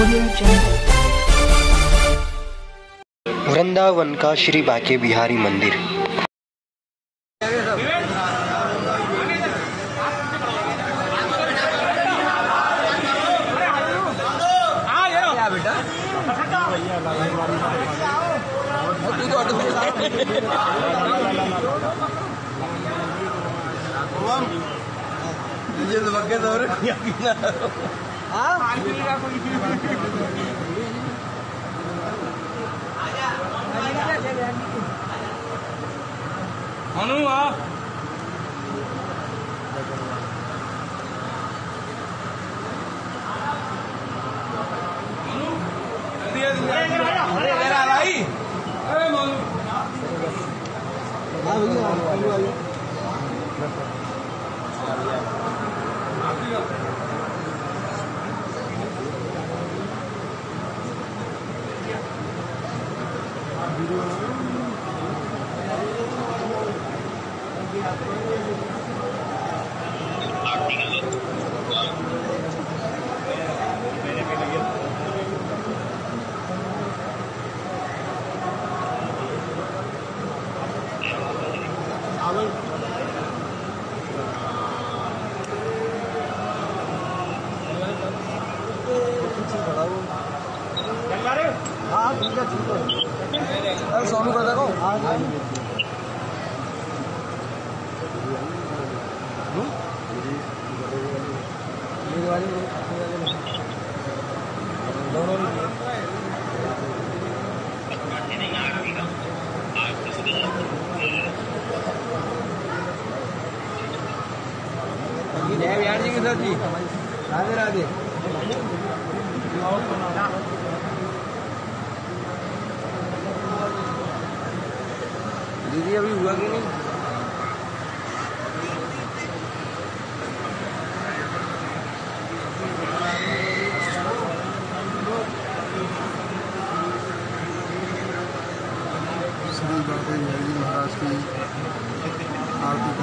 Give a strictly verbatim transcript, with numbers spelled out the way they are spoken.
वृंदावन का श्री बांके बिहारी मंदिर। अनु आ अनु जल्दी अरे जरा भाई अरे मोनू हां भैया सोनू का देखो यार जी के साथ जी राधे राधे। दीदी अभी हुआ कि नहीं? श्री बांके बिहारी महाराज की आरती